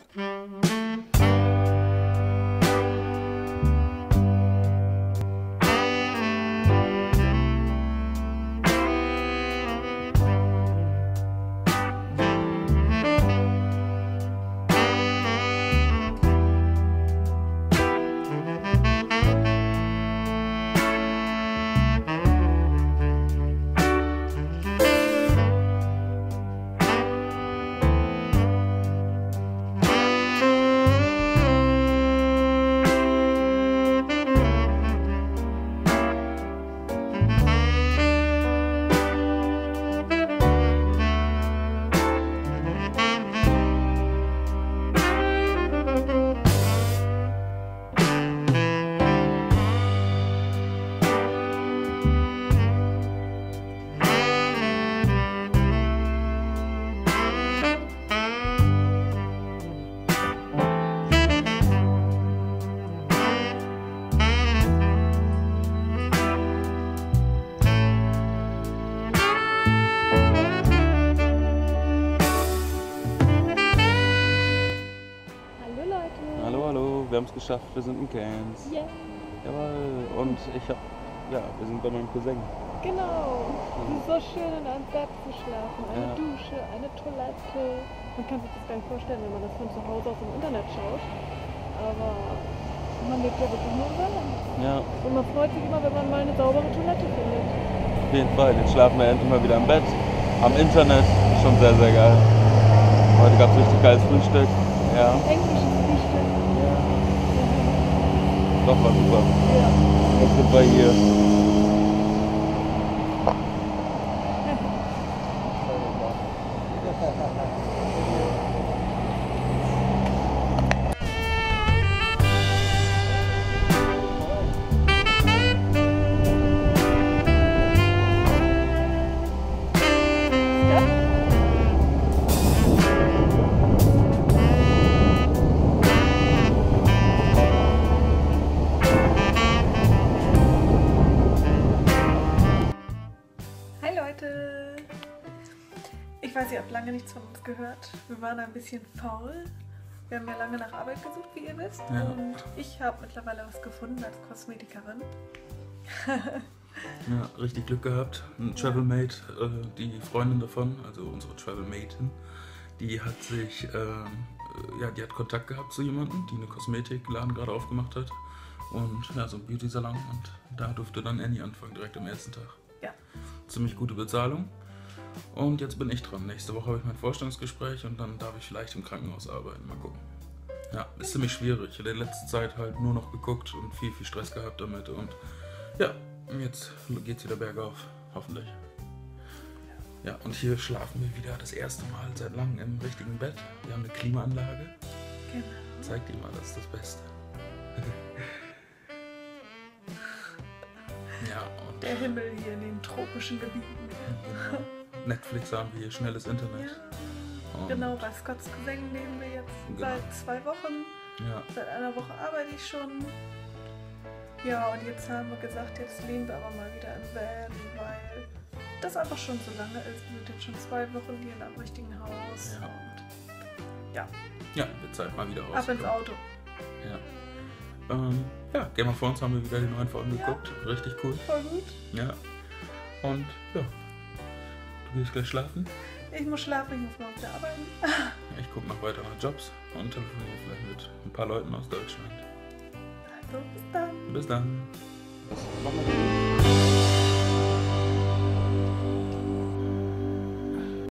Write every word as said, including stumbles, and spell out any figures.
Wir haben es geschafft, wir sind in Cairns. Yeah. Jawohl. Und ich hab, ja, wir sind bei meinem Cousin. Genau. Es ist so schön, in einem Bett zu schlafen. Eine Ja. Dusche, eine Toilette. Man kann sich das gar nicht vorstellen, wenn man das von zu Hause aus im Internet schaut. Aber man lebt ja wirklich nur im Land. Ja, Und man freut sich immer, wenn man mal eine saubere Toilette findet. auf jeden Fall. Jetzt schlafen wir endlich mal wieder im Bett. Am Internet. Schon sehr, sehr geil. Heute gab es richtig geiles Frühstück. Ja. Englisches Frühstück. Doch, war super. Ja. Jetzt sind wir hier. Ich weiß, ihr habt lange nichts von uns gehört. Wir waren ein bisschen faul. Wir haben ja lange nach Arbeit gesucht, wie ihr wisst. Ja. Und ich habe mittlerweile was gefunden als Kosmetikerin. Ja, richtig Glück gehabt. Ein Travelmate, äh, die Freundin davon, also unsere Travelmatin, die hat sich, ähm, ja, die hat Kontakt gehabt zu jemandem, die eine Kosmetikladen gerade aufgemacht hat. Und ja, so ein Beauty-Salon. Und da durfte dann Annie anfangen, direkt am ersten Tag. Ja. Ziemlich gute Bezahlung. Und jetzt bin ich dran. Nächste Woche habe ich mein Vorstellungsgespräch und dann darf ich vielleicht im Krankenhaus arbeiten. Mal gucken. Ja, ist ziemlich schwierig. Ich habe in der letzten Zeit halt nur noch geguckt und viel, viel Stress gehabt damit. Und ja, jetzt geht's wieder bergauf. Hoffentlich. Ja, und hier schlafen wir wieder das erste Mal seit langem im richtigen Bett. Wir haben eine Klimaanlage. Genau. Zeig dir mal, das ist das Beste. Ja, und Der Himmel hier in den tropischen Gebieten. genau. Netflix haben wir hier, schnelles Internet. Ja. Und Genau, bei Scotts Cousin leben wir jetzt Genau. seit zwei Wochen. ja, Seit einer Woche arbeite ich schon. Ja, und jetzt haben wir gesagt, jetzt leben wir aber mal wieder im Van, weil das einfach schon so lange ist. Wir sind jetzt schon zwei Wochen hier in einem richtigen Haus. Ja. Und ja, ja, wird Zeit mal wieder raus. ab ins Auto. Ja. Ähm, ja, Game of Thrones haben wir wieder die neuen Folgen Ja. geguckt. Richtig cool. Voll gut. Ja. Und ja, du gehst gleich schlafen. Ich muss schlafen, ich muss morgen wieder arbeiten. Ich gucke noch weiter nach Jobs und telefoniere vielleicht mit ein paar Leuten aus Deutschland. Also bis dann. Bis dann. Was machen wir?